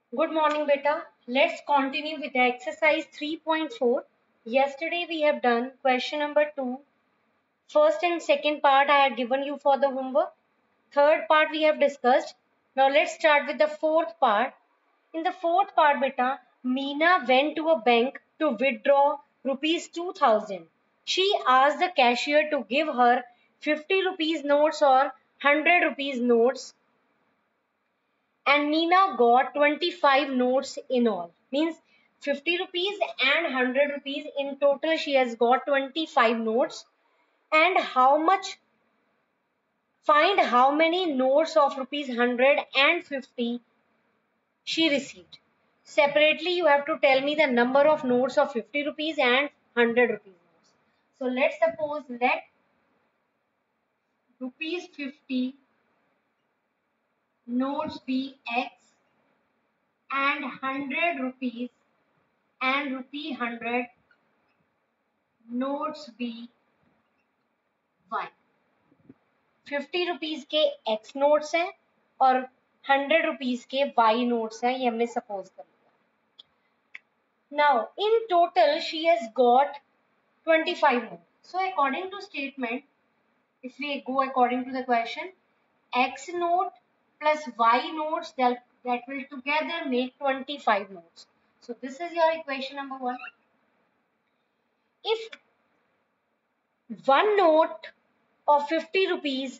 Good morning, beta. Let's continue with the exercise 3.4. Yesterday we have done question number 2. First and second part I had given you for the homework. Third part we have discussed. Now let's start with the fourth part. In the fourth part, beta, Meena went to a bank to withdraw rupees 2000. She asked the cashier to give her 50 rupees notes or 100 rupees notes, and Meena got 25 notes in all. Means 50 rupees and 100 rupees in total. She has got 25 notes. And how much? Find how many notes of rupees 100 and 50 she received. Separately, you have to tell me the number of notes of 50 rupees and 100 rupees notes. So let's suppose let rupees 50 notes be X and 100 rupees and rupee 100 noट्स B Y. 50 rupees के X notes हैं और 100 rupees के Y notes हैं. ये हमने suppose कर लिया. Now in total she has got 25 notes. So according to statement, if we go according to the question, x note plus y notes, that will together make 25 notes. So this is your equation number 1. If one note of 50 rupees,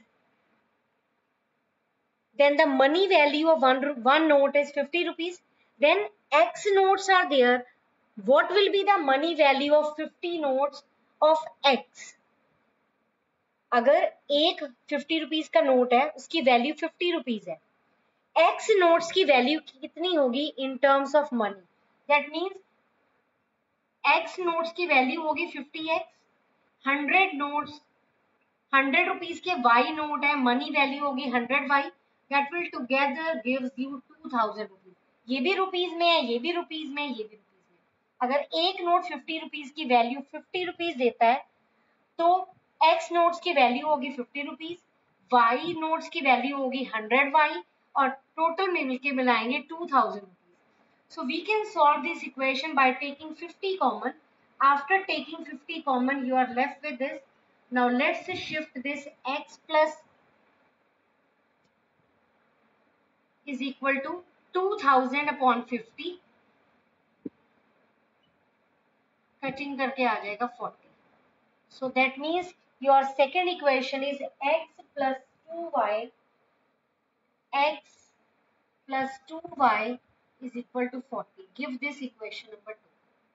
then the money value of one note is 50 rupees. Then X notes are there. What will be the money value of 50 notes of X? अगर एक 50 rupees का note है उसकी value 50 rupees है, X notes की value कितनी होगी in terms of money? That means X notes की वैल्यू होगी 50x. 100 नोट्स 100 रुपीज के Y नोट है, मनी वैल्यू होगी 100y. That will together gives you 2000 rupees. ये भी रुपीज में है, ये भी रुपीज में, ये भी रुपीज में. अगर एक नोट 50 रुपीज की वैल्यू 50 रुपीज देता है तो एक्स नोट्स की वैल्यू होगी 50 रुपीज, वाई नोट्स की वैल्यू होगी 100y और टोटल में मिलके मिलाएंगे 2000 rupees. So we can solve this equation by taking 50 common. After taking 50 common, you are left with this. Now let's shift this x plus is equal to 2000 upon 50. Cutting करके आ जाएगा 40. So that means your second equation is x plus 2y. X plus 2y is equal to 40. Give this equation number 2.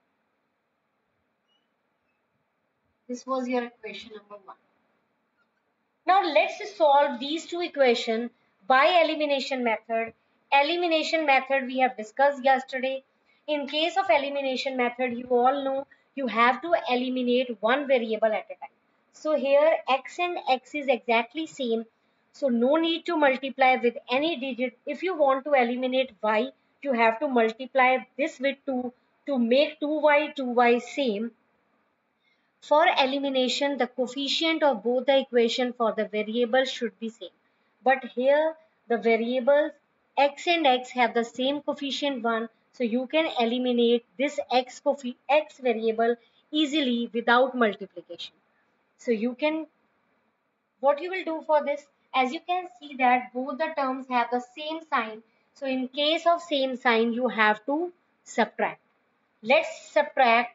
This was your equation number 1. Now let's solve these two equations by elimination method. Elimination method we have discussed yesterday. In case of elimination method, you all know you have to eliminate one variable at a time. So here x and x is exactly same. So no need to multiply with any digit. If you want to eliminate y, you have to multiply this with 2 to make 2y same. For elimination, the coefficient of both the equation for the variables should be same. But here the variables x and x have the same coefficient 1. So you can eliminate this x variable easily without multiplication. So you can, what you will do for this, as you can see that both the terms have the same sign. So in case of same sign, you have to subtract. Let's subtract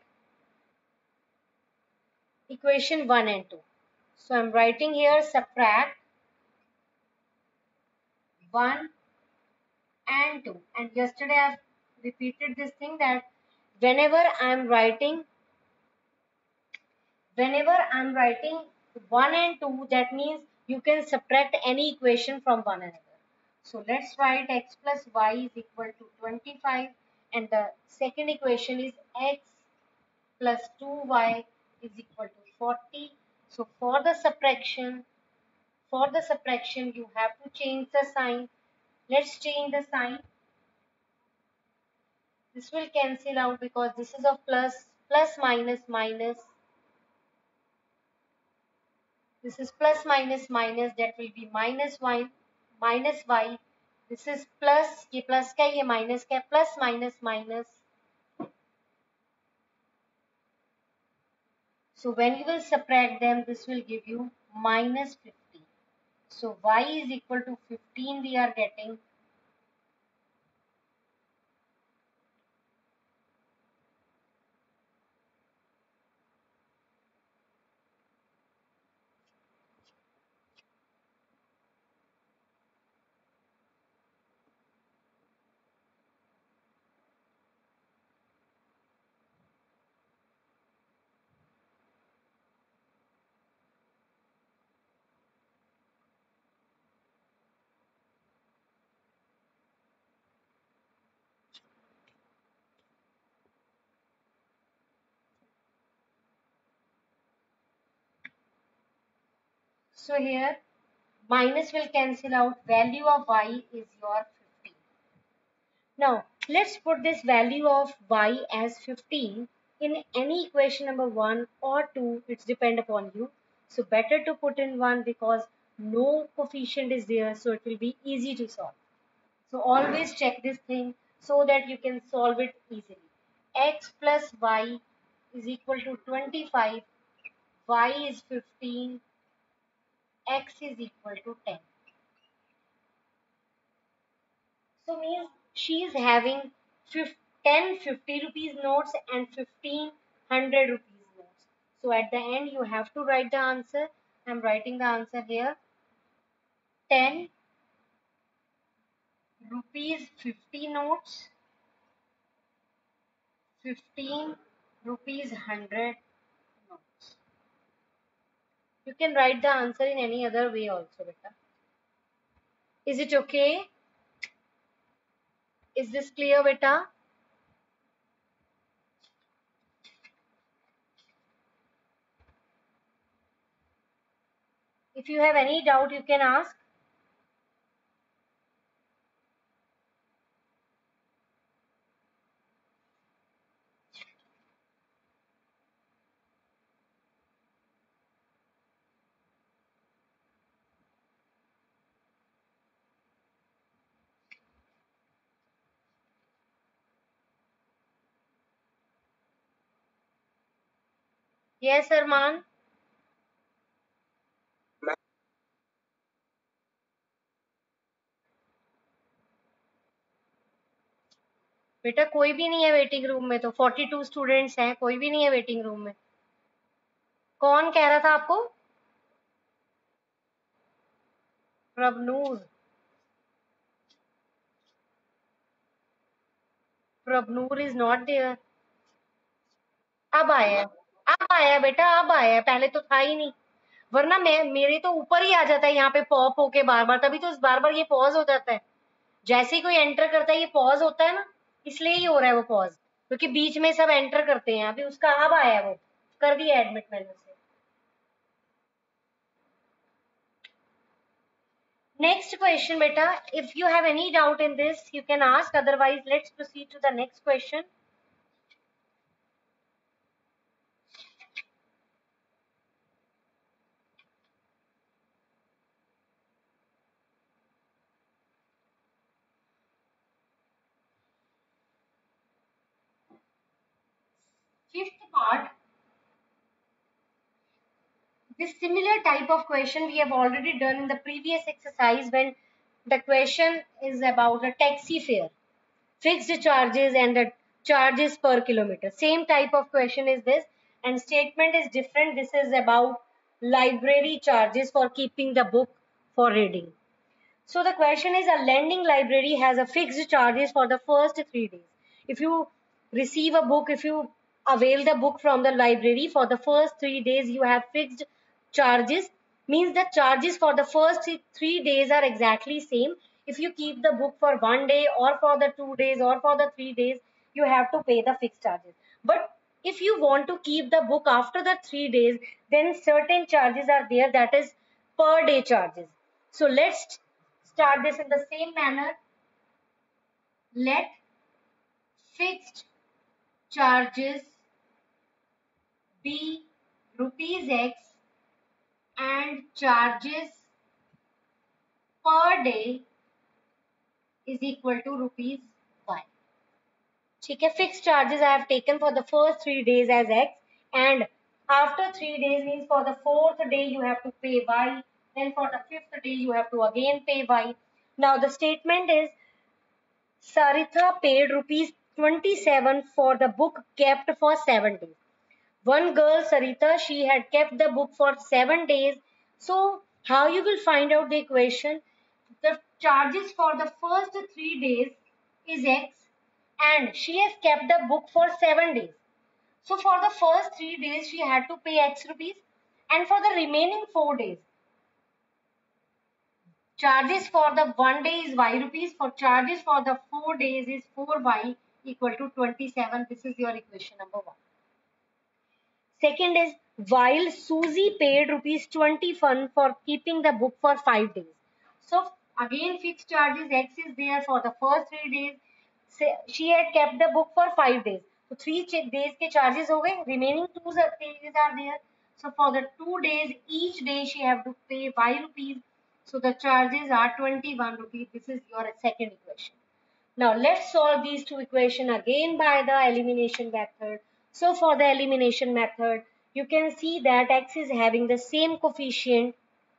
equation 1 and 2. So I'm writing here subtract 1 and 2. And yesterday I've repeated this thing that whenever I'm writing 1 and 2, that means you can subtract any equation from one another. So let's write x plus y is equal to 25, and the second equation is x plus 2y is equal to 40. So for the subtraction, you have to change the sign. Let's change the sign. This will cancel out because this is of plus, plus minus minus. This is plus minus minus, that will be minus y, this is plus, ये plus का ये minus का, plus minus minus. So when you will subtract them, this will give you minus 15. So y is equal to 15 we are getting. So here minus will cancel out, value of y is your 15. Now let's put this value of y as 15 in any equation number 1 or 2, it's depend upon you. So better to put in 1 because no coefficient is there, so it will be easy to solve. So always check this thing so that you can solve it easily. X plus y is equal to 25, y is 15, x is equal to 10. So means she is having 10 50 rupees notes and 15 100 rupees notes. So at the end you have to write the answer. I'm writing the answer here. 10 rupees 50 notes, 15 rupees 100 notes. You can write the answer in any other way also, beta. Is it okay? Is this clear, beta? If you have any doubt, you can ask. Yes, Arman. बेटा कोई भी नहीं है waiting room में, तो 42 students हैं, कोई भी नहीं है वेटिंग रूम में. कौन कह रहा था आपको? Prabhnoor. Prabhnoor is not there. अब आया, अब आया बेटा, अब आया, पहले तो था ही नहीं. वरना मैं मेरे तो ऊपर ही आ जाता है यहाँ पे पॉप होके बार बार, तभी तो बार बार ये पॉज हो जाता है. जैसे ही कोई एंटर करता है ये पॉज होता है ना, इसलिए ही हो रहा है वो पॉज, क्योंकि बीच में सब एंटर करते हैं. अभी उसका अब आया, वो कर दिया एडमिट मैंने उसे. नेक्स्ट क्वेश्चन बेटा, if you have any doubt in this you can ask, otherwise let's proceed to the next question. Fifth part, this similar type of question we have already done in the previous exercise when the question is about the taxi fare, fixed charges and the charges per kilometer. Same type of question is this, and statement is different. This is about library charges for keeping the book for reading. So the question is, a lending library has a fixed charges for the first 3 days. If you receive a book, if you avail the book from the library for the first 3 days, you have fixed charges. Means the charges for the first 3 days are exactly same. If you keep the book for 1 day or for the 2 days or for the 3 days, you have to pay the fixed charges. But if you want to keep the book after the 3 days, then certain charges are there, that is per day charges. So let's start this in the same manner. Let fixed charges be rupees X and charges per day is equal to rupees y. ठीक है, fixed charges I have taken for the first 3 days as x and after 3 days means for the 4th day you have to pay y, then for the 5th day you have to again pay y. Now the statement is Saritha paid rupees 27 for the book kept for 7 days. One girl, Sarita, she had kept the book for 7 days. So how you will find out the equation? The charges for the first 3 days is x and she has kept the book for 7 days. So for the first 3 days she had to pay x rupees and for the remaining 4 days charges for the 1 day is y rupees, for charges for the 4 days is 4y equal to 27. This is your equation number 1. Second is while Susie paid rupees 21 for keeping the book for 5 days. So again fixed charges x is there for the first 3 days. She had kept the book for 5 days. So 3 days के charges हो गए. Remaining 2 days are there. So for the 2 days each day she have to pay y rupees. So the charges are 21 rupees. This is your second equation. Now let's solve these two equations again by the elimination method. So for the elimination method, you can see that x is having the same coefficient.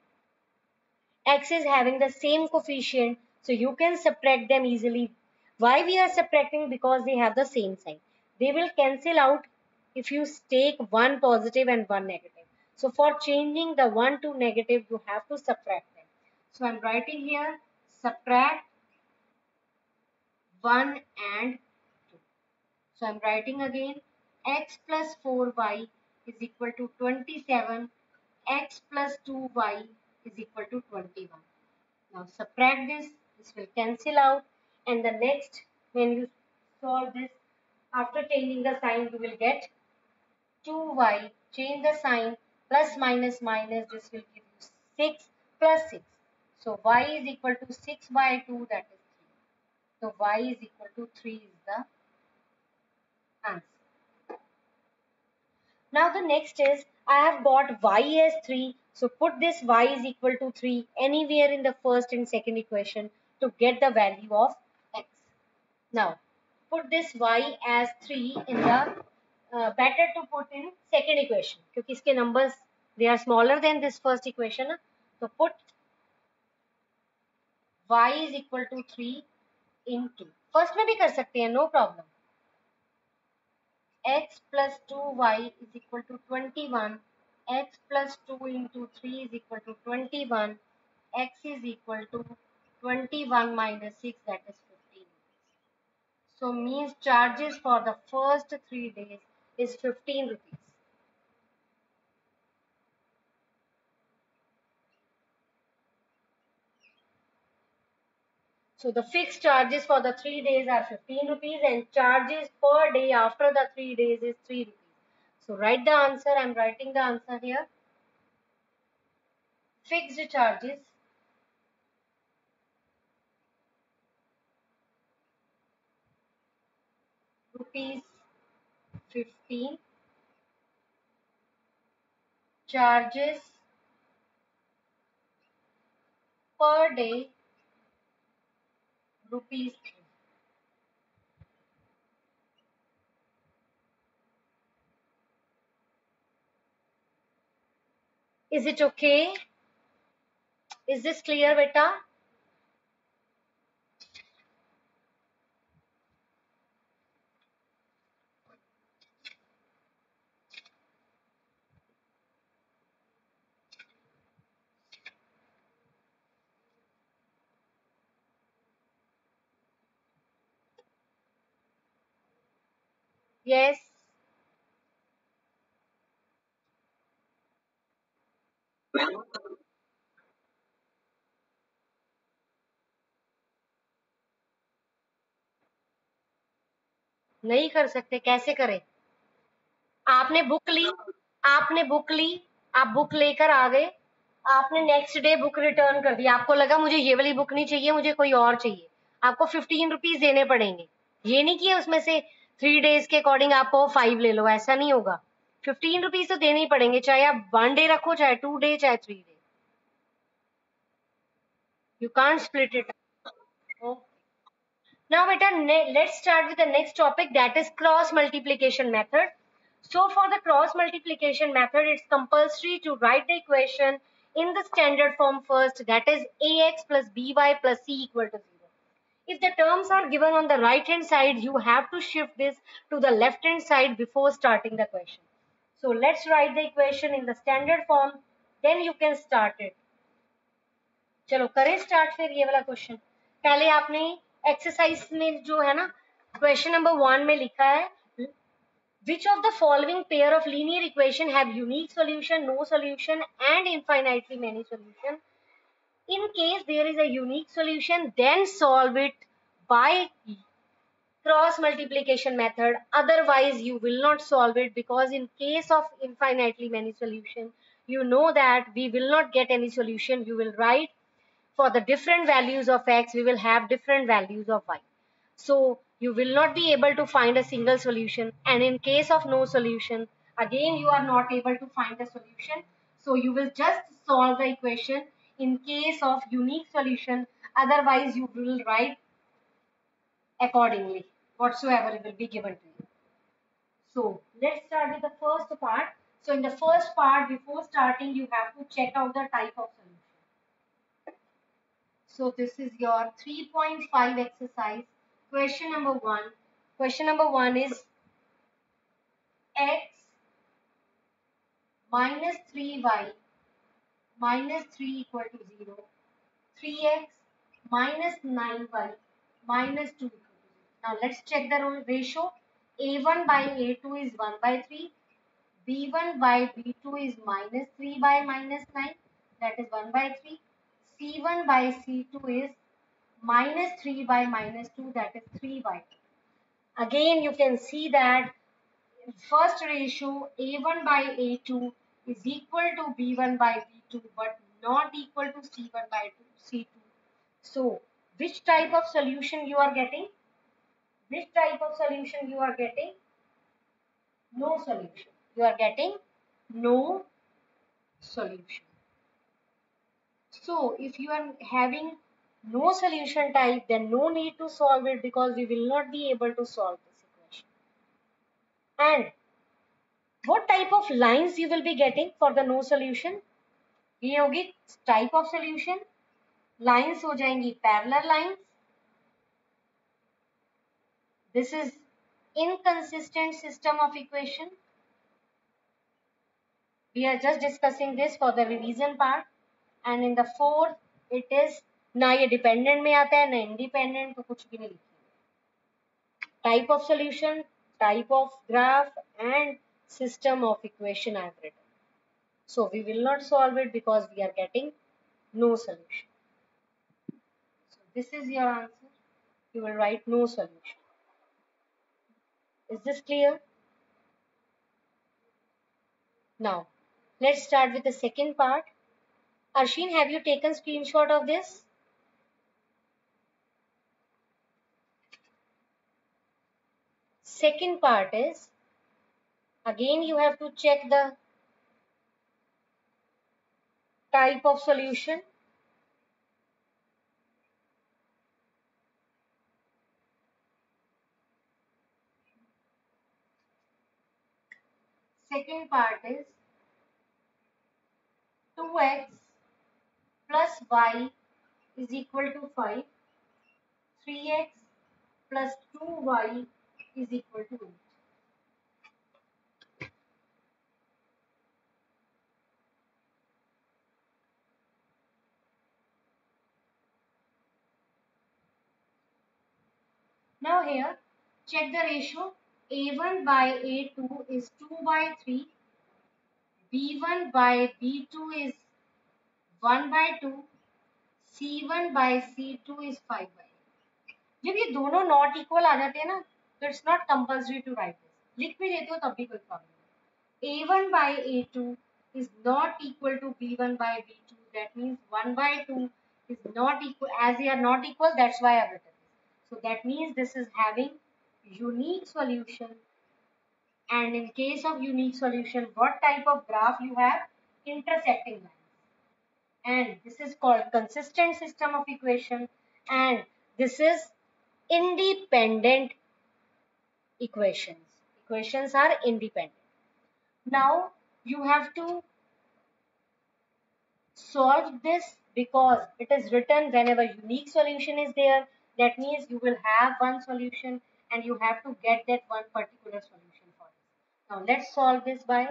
X is having the same coefficient. So you can subtract them easily. Why we are subtracting? Because they have the same sign. They will cancel out if you take one positive and one negative. So for changing the 1 to negative, you have to subtract them. So I'm writing here subtract 1 and 2. So I'm writing again x plus 4y is equal to 27. X plus 2y is equal to 21. Now subtract this. This will cancel out. And the next, when you solve this, after changing the sign, you will get 2y. Change the sign. Plus minus minus. This will give you 6 plus 6. So y is equal to 6 by 2, that is 3. So y is equal to 3 is the answer. Now the next is I have got y as 3. So put this y is equal to 3 anywhere in the first and second equation to get the value of x. Now put this y as 3 in the better to put in second equation क्योंकि इसके numbers they are smaller than this first equation. So put y is equal to 3 into first में भी कर सकते हैं, no problem. X plus 2y is equal to 21. X plus 2 into 3 is equal to 21. X is equal to 21 minus 6, that is 15. So means charges for the first 3 days is 15 rupees. So the fixed charges for the 3 days are 15 rupees and charges per day after the 3 days is 3 rupees. So write the answer. I'm writing the answer here. Fixed charges rupees 15, charges per day rupees 3. Is it okay? Is this clear, beta? Yes. नहीं कर सकते, कैसे करें? आपने book ली, आपने book ली, आप book लेकर आ गए, आपने नेक्स्ट डे बुक रिटर्न कर दी, आपको लगा मुझे ये वाली बुक नहीं चाहिए, मुझे कोई और चाहिए, आपको 15 रुपीज देने पड़ेंगे. ये नहीं कि उसमें से 3 डेज के अकॉर्डिंग आपको 5 ले लो, ऐसा नहीं होगा. 15 रुपीज तो देने ही पड़ेंगे, चाहे आप 1 डे रखो, चाहे 2 डे, चाहे 3 day. You can't split it. Now beta, let's start with the next topic, that is cross multiplication method. So for the cross multiplication method, it's compulsory to write the equation in the standard form first, that is ax plus by plus c equal to 0. If the terms are given on the right hand side, you have to shift this to the left hand side before starting the question. So let's write the equation in the standard form, then you can start it. चलो करें start फिर ये वाला question. पहले आपने exercise में जो है ना क्वेश्चन नंबर 1 में लिखा है, which of the following pair of linear equation have unique solution, no solution and infinitely many solution? In case there is a unique solution, then solve it by cross multiplication method. Otherwise you will not solve it, because in case of infinitely many solution, you know that we will not get any solution. You will write for the different values of x, we will have different values of y. So you will not be able to find a single solution. And in case of no solution, again you are not able to find a solution. So you will just solve the equation in case of unique solution. Otherwise you will write accordingly, whatsoever will be given to you. So let's start with the first part. So in the first part, before starting, you have to check out the type of solution. So this is your 3.5 exercise. Question number 1. Question number 1 is x minus 3y minus 3 equal to 0. 3x minus 9y minus 2 equal to 0. Now let's check the ratio. A1 by A2 is 1 by 3. B1 by B2 is minus 3 by minus 9, that is 1 by 3. C1 by C2 is minus 3 by minus 2, that is 3 by 2. Again you can see that first ratio A1 by A2 is equal to B1 by B2 but not equal to C1 by C2. So which type of solution you are getting? Which type of solution you are getting? No solution. You are getting no solution. So if you are having no solution type, then no need to solve it, because we will not be able to solve this equation. And what type of lines you will be getting for the no solution? ये होगी type of solution. Lines हो जाएंगी parallel lines. This is inconsistent system of equation. We are just discussing this for the revision part. And in the fourth, it is ना ये dependent में आता है ना independent, तो कुछ भी नहीं लिखा. Type of solution, type of graph, and system of equation I have written. So we will not solve it because we are getting no solution. So this is your answer. You will write no solution. Is this clear? Now, let's start with the second part. Arshin, have you taken screenshot of this? Second part is, again you have to check the type of solution. Second part is 2x plus y is equal to 5. 3x plus 2y is equal to 8. Now here, check the ratio. A1 by A2 is 2 by 3. B1 by B2 is 1 by 2. C1 by C2 is 5 by 8. जब ये दोनों not equal आ जाते हैं ना, तो it's not compulsory to write this. लिख भी देते हो तब भी कोई प्रॉब्लम नहीं. A1 by A2 is not equal to B1 by B2. That means 1 by 2 is not equal. As they are not equal, that's why I've written this. So that means this is having unique solution. And in case of unique solution, what type of graph you have? Intersecting lines. And this is called consistent system of equation. And this is independent equations are independent. Now you have to solve this because it is written whenever unique solution is there. That means you will have one solution and you have to get that one particular solution for it. Now let's solve this by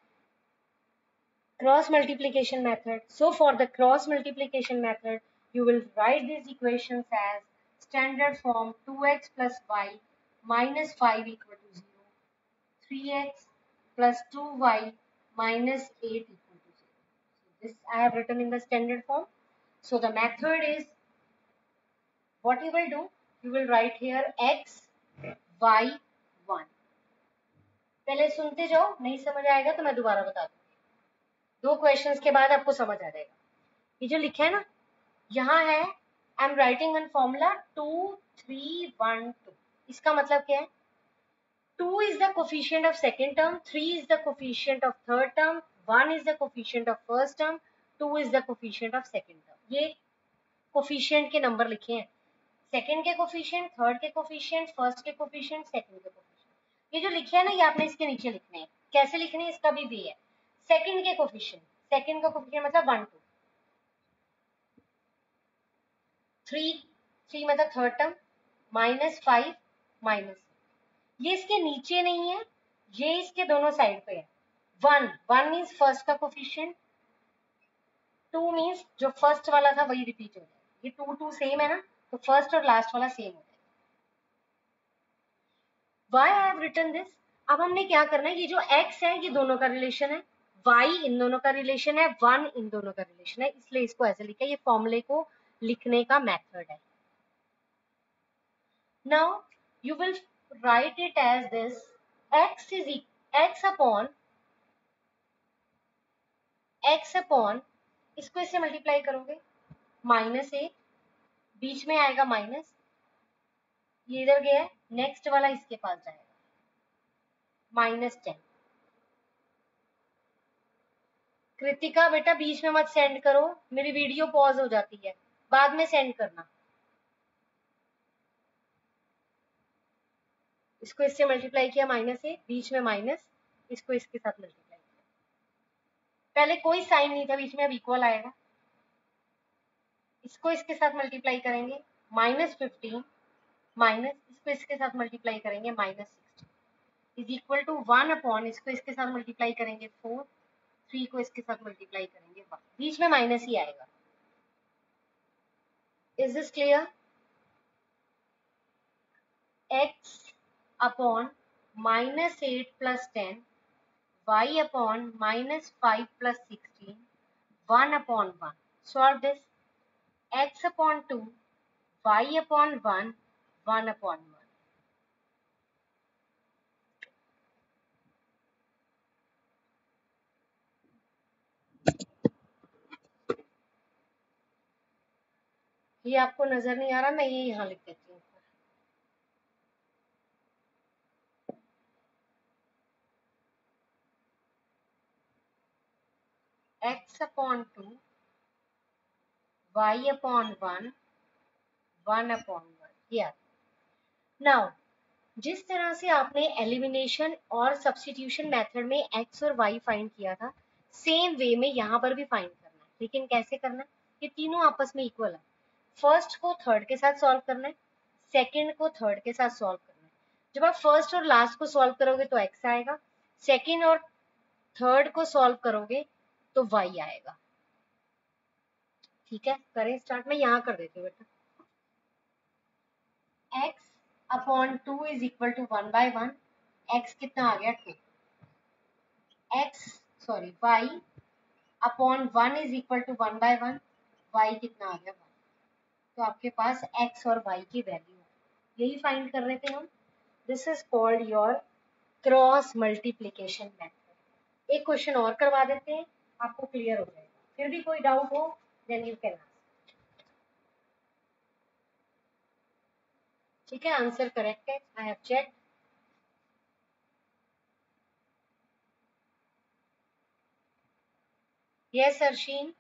cross multiplication method. So for the cross multiplication method, you will write these equations as standard form 2x plus y minus 5 equal to 0, 3x plus 2y minus 8 equal to 0. So this I have written in the standard form. So the method is, what you will do, you will write here x, y, 1. पहले सुनते जाओ, नहीं समझ आएगा तो मैं दोबारा बता दूंगी. 2 क्वेश्चंस के बाद आपको समझ आ जाएगा. ये जो लिखा है ना, यहाँ है I am writing one formula 2 3 1 2. इसका मतलब क्या है? 2 is the coefficient of second term, 3 is the coefficient of third term, 1 is the coefficient of first term, 2 is the coefficient of second term. ये कोफिशिएंट के नंबर लिखे हैं. Second के coefficient, third के कोफिशिएंट, फर्स्ट के coefficient, second के coefficient. ये जो लिखे है ना, ये आपने इसके नीचे लिखने हैं. कैसे लिखने हैं इसका भी वे है. सेकंड के कोफिशिएंट, सेकंड का कोफिशिएंट मतलब 1 2, 3 मतलब थर्ड टर्म, -5 माइनस. ये इसके नीचे नहीं है, ये इसके दोनों साइड पे है. 1 मीन्स फर्स्ट का कोफिशिएंट, 2 मीन्स जो फर्स्ट वाला था वही रिपीट हो जाए. ये 2 2 सेम है ना, तो फर्स्ट और लास्ट वाला सेम हो जाएगा. Why I have written this? अब हमने क्या करना है, ये जो x है ये दोनों का रिलेशन है, y इन दोनों का रिलेशन है, 1 इन दोनों का रिलेशन है, इसलिए इसको ऐसे लिखा है. ये फॉर्मूले को लिखने का मेथड है. Now you will write it as this, x is x upon इसको इससे मल्टीप्लाई करोगे, -8, बीच में आएगा माइनस, ये इधर गया, नेक्स्ट वाला इसके पास जाएगा, -10. कृतिका बेटा बीच में मत सेंड करो, मेरी वीडियो पॉज हो जाती है, बाद में सेंड करना. इसको इससे मल्टीप्लाई किया -8, बीच में माइनस, इसको इसके साथ मल्टीप्लाई किया. पहले कोई साइन नहीं था बीच में, अब इक्वल आएगा. इसको इसके साथ मल्टीप्लाई करेंगे -15 माइनस, इसको इसके साथ मल्टीप्लाई करेंगे -16 इज इक्वल टू 1 अपॉन, इसको इसके साथ मल्टीप्लाई करेंगे 4, 3 को इसके साथ मल्टीप्लाई करेंगे 1, बीच में माइनस ही आएगा. Is this clear? x upon -8 plus 10, y upon -5 plus 16, 1 upon 1. Solve this. x upon 2, y upon 1, 1 upon 1. ये आपको नजर नहीं आ रहा, मैं ये यहाँ लिख देती हूँ. x upon 2, y upon 1, 1 upon 1. ये नाउ जिस तरह से आपने एलिमिनेशन और सब्स्टिट्यूशन मेथड में x और y फाइंड किया था, सेम वे में यहाँ पर भी फाइंड करना है. लेकिन कैसे करना है? ये तीनों आपस में इक्वल है. फर्स्ट को थर्ड के साथ सॉल्व करना है, सेकंड को थर्ड के साथ सॉल्व करना है. जब आप फर्स्ट और लास्ट को सॉल्व करोगे तो x आएगा, सेकंड और थर्ड को सॉल्व करोगे तो y आएगा. ठीक है, करें स्टार्ट. मैं यहाँ कर देती हूँ बेटा. x upon 2 is equal to 1 by 1. x कितना आ गया 2. y upon 1 is equal to 1 by 1. y कितना आ गया 1. तो आपके पास x और y की वैल्यू है. यही फाइंड कर रहे थे हम. This is called your cross multiplication method. एक क्वेश्चन और करवा देते हैं, आपको क्लियर हो जाएगा. फिर भी कोई डाउट हो देन यू कैन आस्क. ठीक है, आंसर करेक्ट है. I have check. Yes Arsheen.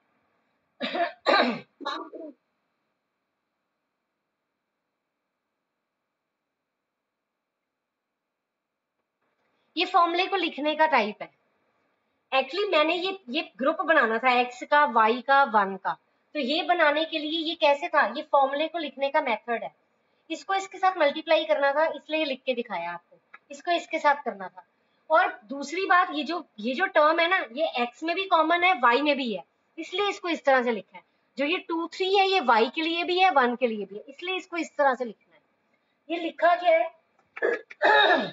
ये फॉर्मूले को लिखने का टाइप है। एक्चुअली मैंने ये ग्रुप बनाना था x का, y का, 1 का, तो ये बनाने के लिए ये कैसे था, ये फॉर्मूले को लिखने का मेथड है। इसको इसके साथ मल्टीप्लाई करना था, इसलिए लिख के दिखाया आपको, इसको इसके साथ करना था। और दूसरी बात, ये जो टर्म है ना, ये x में भी कॉमन है, y में भी है, इसलिए इसको इस तरह से लिखा है। जो ये 2 3 है, ये y के लिए भी है, 1 के लिए भी है, इसलिए इसको इस तरह से लिखना है। ये लिखा क्या है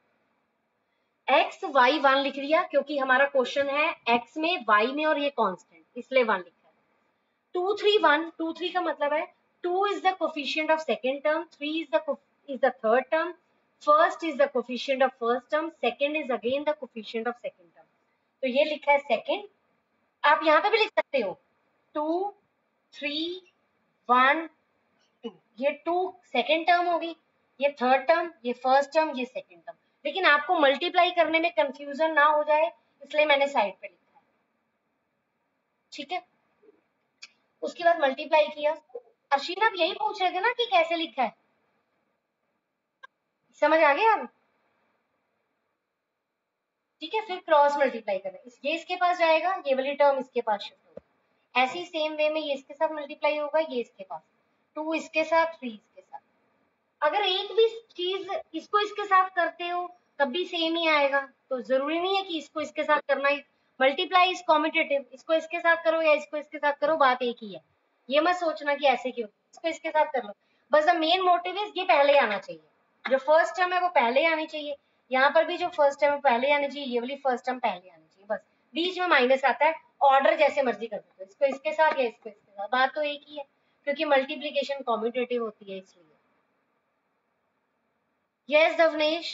x y 1 लिख दिया, क्योंकि हमारा क्वेश्चन है x में, y में और ये कांस्टेंट, इसलिए 1 लिखा है। 2 3 1, 2 3 का मतलब है 2 is the coefficient of second term, 3 is the third term, first is the coefficient of first term, second is again the coefficient of second term। तो ये लिखा है सेकंड, आप यहाँ पे भी लिख सकते हो 2 3 1 2, ये 2 सेकंड टर्म होगी, ये थर्ड टर्म, ये फर्स्ट टर्म, ये सेकंड टर्म। लेकिन आपको मल्टीप्लाई करने में कंफ्यूजन ना हो जाए, इसलिए मैंने साइड पे लिखा है, ठीक है। उसके बाद मल्टीप्लाई किया। अश्विन आप यही पूछ रहे थे ना कि कैसे लिखा है, समझ आ गया अब, ठीक है। फिर क्रॉस मल्टीप्लाई करना, ये इसके पास जाएगा, ये वाली टर्म इसके पास शिफ्ट होगा। ऐसे ही सेम वे में ये इसके साथ मल्टीप्लाई होगा, ये इसके पास, 2 इसके साथ, 3 इसके साथ। अगर एक भी चीज इसको इसके साथ करते हो तब भी सेम ही आएगा, तो जरूरी नहीं है कि इसको इसके साथ करना ही। मल्टीप्लाई इज कॉम्यूटेटिव, इसको इसके साथ करो या इसको इसके साथ करो, बात एक ही है। ये मत सोचना कि ऐसे क्यों, इसको इसके साथ कर लो, बस द मेन मोटिव इज ये पहले आना चाहिए, जो फर्स्ट टर्म है वो पहले आनी चाहिए। यहाँ पर भी जो फर्स्ट टर्म है पहले आनी चाहिए, ये वाली फर्स्ट टर्म पहले आनी चाहिए, बस बीच में माइनस आता है, ऑर्डर जैसे मर्जी कर दो, इसको इसके साथ या इसको इसके साथ, बात तो एक ही है, क्योंकि मल्टीप्लीकेशन कॉम्यूटेटिव होती है इसलिए। Yes, Davnesh.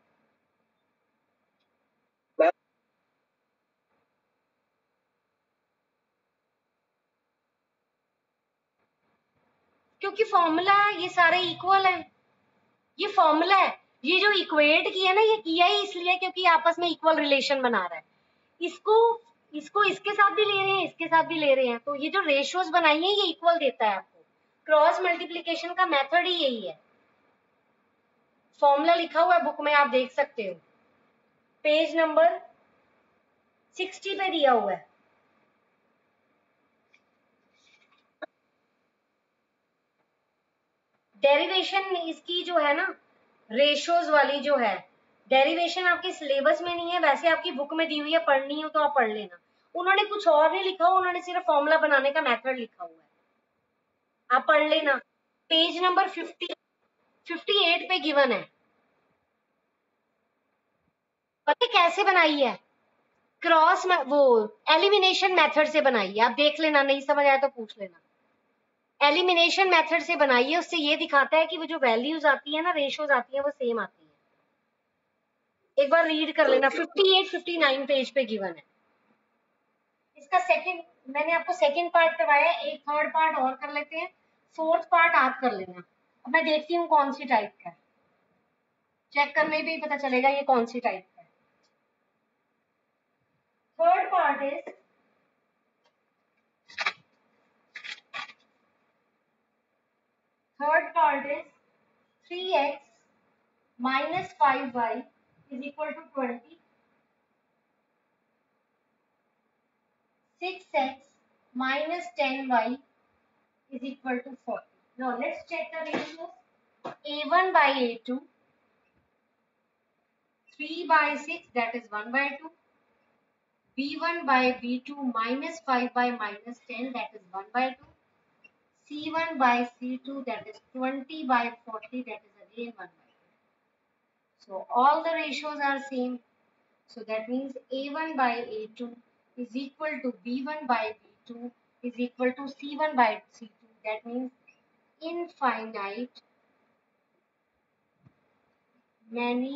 क्योंकि फॉर्मूला है, ये सारे इक्वल है, ये फॉर्मूला है। ये जो इक्वेट किया ना, ये किया ही इसलिए क्योंकि आपस में इक्वल रिलेशन बना रहा है। इसको इसको इसके साथ भी ले रहे हैं, इसके साथ भी ले रहे हैं, तो ये जो रेशियोज बनाई है ये इक्वल देता है आपको। क्रॉस मल्टीप्लीकेशन का मेथड ही यही है। फॉर्मूला लिखा हुआ है बुक में, आप देख सकते हो, पेज नंबर 60 पे दिया हुआ है। डेरिवेशन इसकी जो है ना, रेशियोज वाली जो है, डेरिवेशन आपके सिलेबस में नहीं है, वैसे आपकी बुक में दी हुई है, पढ़नी हो तो आप पढ़ लेना। उन्होंने कुछ और नहीं लिखा, उन्होंने सिर्फ फॉर्मूला बनाने का मेथड लिखा हुआ है, आप पढ़ लेना। पेज नंबर 58 पे गिवन है। पता कैसे बनाई है, क्रॉस वो एलिमिनेशन मेथड से बनाई है, आप देख लेना, नहीं समझ आया तो पूछ लेना। एलिमिनेशन मेथड से बनाई है, उससे ये दिखाता है कि वो जो वैल्यूज आती है ना, रेशियोज आती है, वो सेम आती है। एक बार रीड कर लेना, 58 59 पेज पे गिवन है। इसका सेकंड, मैंने आपको सेकंड पार्ट करवाया है, एक थर्ड पार्ट और कर लेते हैं, फोर्थ पार्ट आप कर लेना। अब मैं देखती हूँ कौन सी टाइप का है, चेक करने पे ही पता चलेगा ये कौन सी टाइप का है। Third part is, third part is 3x minus 5y is equal to 20, 6x minus 10y is equal to 40. Now let's check the ratios. A1 by A2, 3 by 6, that is 1 by 2. B1 by B2 minus 5 by minus 10, that is 1 by 2. C1 by C2, that is 20 by 40, that is again 1 by 2. So all the ratios are same. So that means A1 by A2 is equal to B1 by B2 is equal to C1 by C2. That means infinite many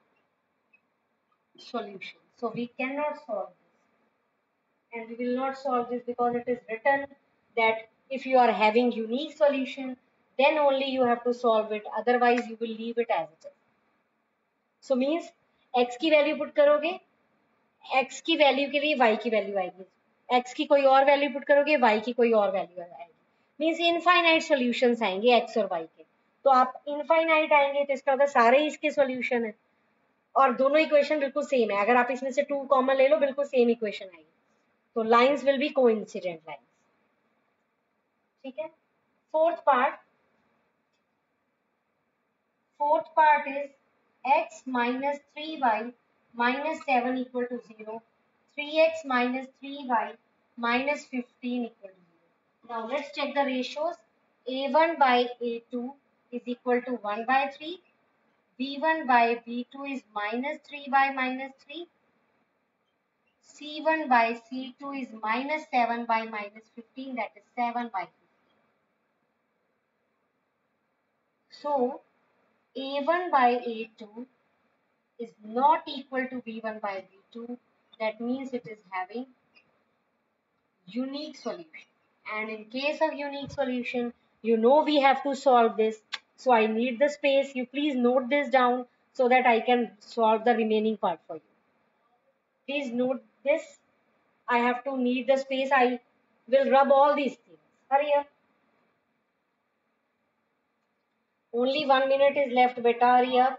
solutions. So we cannot solve this, and we will not solve this because it is written that if you are having unique solution, then only you have to solve it, otherwise you will leave it as it is. So means x की वैल्यू put करोगे, x की वैल्यू के लिए y की value आएगी, x की कोई और वैल्यू पुट करोगे, y की कोई और वैल्यू आएगी, मीन्स इनफाइनाइट सॉल्यूशंस आएंगे x और y के। तो आप इनफाइनाइट आएंगे तो इसका मतलब सारे इसके सॉल्यूशन है, और दोनों इक्वेशन बिल्कुल सेम है, अगर आप इसमें से 2 कॉमन ले लो बिल्कुल सेम इक्वेशन आएगी, तो lines will be coincident lines, ठीक है। Fourth part is x minus 3y minus 7 equal to 0, 3x minus 3y minus 15 equal to 0. Now let's check the ratios. A1 by A2 is equal to 1 by 3. B1 by B2 is minus 3 by minus 3. C1 by C2 is minus 7 by minus 15, that is 7 by 15. So A1 by A2 is not equal to B1 by B2. That means it is having unique solution. And in case of unique solution, you know we have to solve this. So I need the space. You please note this down so that I can solve the remaining part for you. Please note this. I have to need the space. I will rub all these things. Hurry up. Only 1 minute is left, beta. Hurry up.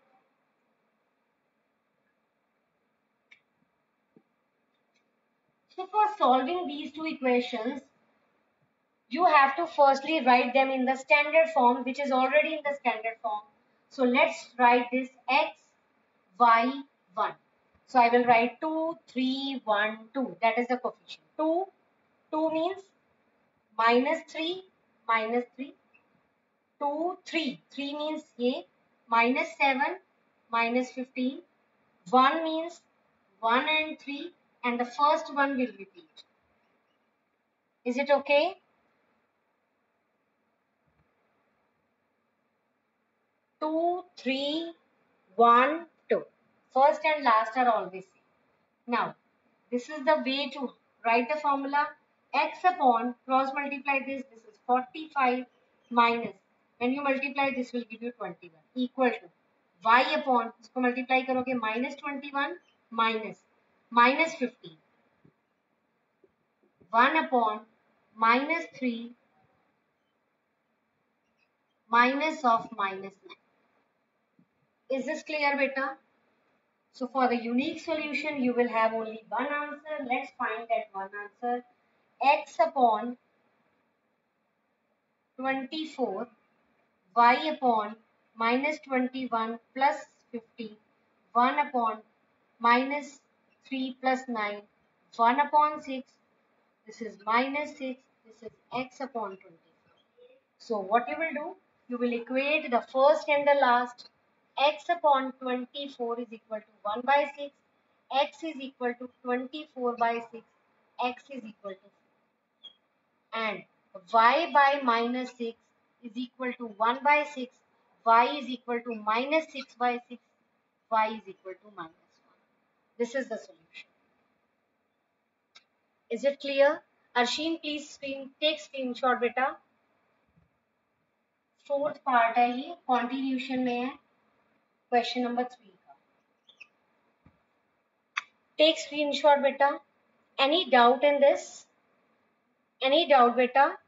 So for solving these two equations, you have to firstly write them in the standard form, which is already in the standard form. So let's write this x, y, 1. So I will write 2, 3, 1, 2. That is the coefficient. 2 means minus 3, minus 3. 2, 3. 3 means ye, minus 7, minus 15. 1 means 1 and 3, and the first one will repeat. Is it okay? Two, three, 1, 2. First and last are always same. Now, this is the way to write the formula. X upon cross multiply this is 45 minus, when you multiply this will give you 21 equal to y upon, इसको multiply करोगे minus 21 minus 15, 1 upon minus 3 minus of minus 9. Is this clear, beta? So for the unique solution, you will have only one answer. Let's find that one answer. X upon 24, y upon minus 21 plus 50, 1 upon minus 3 plus 9, 1 upon 6, this is minus 6, this is x upon 24. So what you will do, you will equate the first and the last. X upon 24 is equal to 1 by 6, x is equal to 24 by 6, x is equal to 4. And y by minus 6 is equal to 1 by 6, y is equal to minus 6 by 6, y is equal to minus 1. This is the solution. Is it clear? Arsheen, please take screenshot, beta. Fourth part है ये, continuation में है, question number 3 का. Take screenshot बेटा. Any doubt in this? Any doubt बेटा?